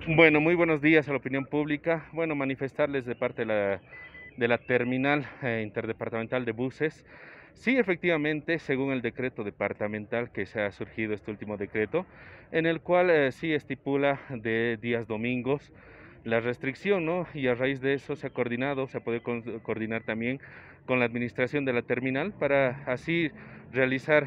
Bueno, muy buenos días a la opinión pública. Bueno, manifestarles de parte de la terminal interdepartamental de buses. Sí, efectivamente, según el decreto departamental que se ha surgido este último decreto, en el cual sí estipula de días domingos la restricción, ¿no? Y a raíz de eso se ha coordinado, se puede coordinar también con la administración de la terminal para así realizar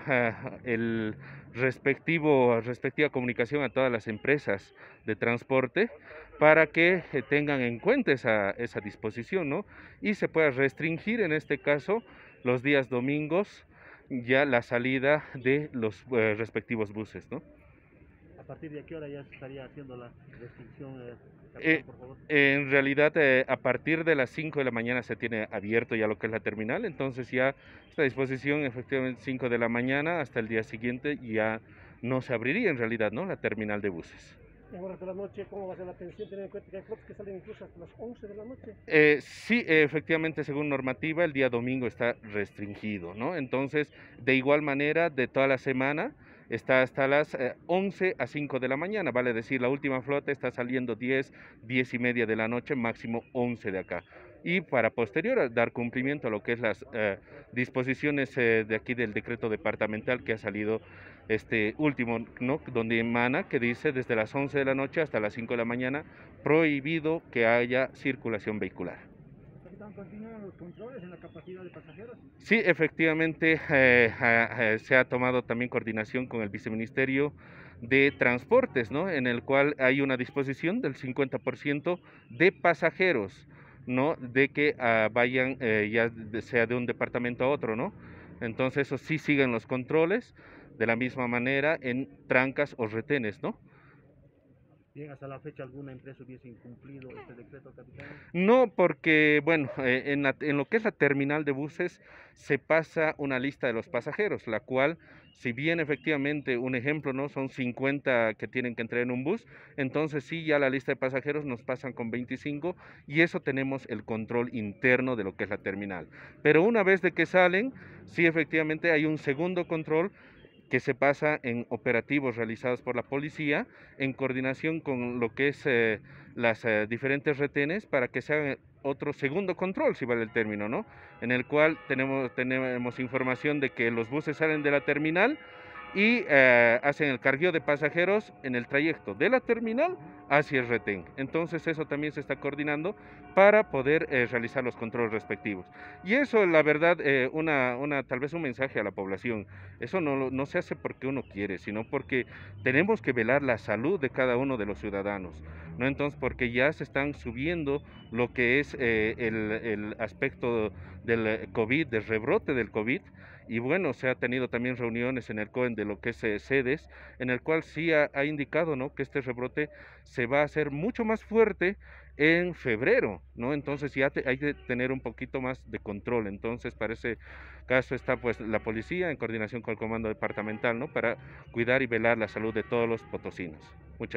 respectiva comunicación a todas las empresas de transporte para que tengan en cuenta esa disposición, ¿no? Y se pueda restringir en este caso los días domingos ya la salida de los respectivos buses, ¿no? ¿A partir de qué hora ya se estaría haciendo la restricción, Eh, capitán, por favor? en realidad, a partir de las 5 de la mañana se tiene abierto ya lo que es la terminal, entonces ya esta disposición efectivamente 5 de la mañana hasta el día siguiente ya no se abriría en realidad, ¿no? La terminal de buses. En horas de la noche, ¿cómo va a ser la atención? Teniendo en cuenta que hay flotas que salen incluso hasta las 11 de la noche. Sí, efectivamente, según normativa, el día domingo está restringido, ¿no? Entonces, de igual manera, de toda la semana, está hasta las 11 a 5 de la mañana, vale decir, la última flota está saliendo 10, 10 y media de la noche, máximo 11 de acá. Y para posterior a dar cumplimiento a lo que es las disposiciones de aquí del decreto departamental que ha salido este último, ¿no? Donde emana que dice desde las 11 de la noche hasta las 5 de la mañana prohibido que haya circulación vehicular. Capitán, ¿continúan los controles en la capacidad de pasajeros? Sí, efectivamente, se ha tomado también coordinación con el Viceministerio de Transportes, ¿no? En el cual hay una disposición del 50% de pasajeros, ¿no? De que vayan, sea de un departamento a otro, ¿no? Entonces, eso sí siguen los controles de la misma manera en trancas o retenes, ¿no? Bien, hasta la fecha alguna empresa hubiese incumplido este decreto, capitán. No, porque, bueno, en lo que es la terminal de buses se pasa una lista de los pasajeros, la cual, si bien efectivamente, un ejemplo, ¿no? Son 50 que tienen que entrar en un bus, entonces sí, ya la lista de pasajeros nos pasan con 25 y eso tenemos el control interno de lo que es la terminal. Pero una vez de que salen, sí, efectivamente hay un segundo control que se pasa en operativos realizados por la policía en coordinación con lo que es las diferentes retenes para que se haga otro segundo control, si vale el término, ¿no? En el cual tenemos información de que los buses salen de la terminal y hacen el cargueo de pasajeros en el trayecto de la terminal hacia el retén. Entonces eso también se está coordinando para poder realizar los controles respectivos. Y eso, la verdad, tal vez un mensaje a la población. Eso no se hace porque uno quiere, sino porque tenemos que velar la salud de cada uno de los ciudadanos, ¿no? Entonces, porque ya se están subiendo lo que es el aspecto del COVID, del rebrote del COVID, y bueno, se ha tenido también reuniones en el COEN de lo que es sedes, en el cual sí ha indicado, ¿no? Que este rebrote se va a hacer mucho más fuerte en febrero, ¿no? Entonces ya hay que tener un poquito más de control. Entonces, para ese caso está pues la policía en coordinación con el comando departamental, ¿no? Para cuidar y velar la salud de todos los potosinos. Muchas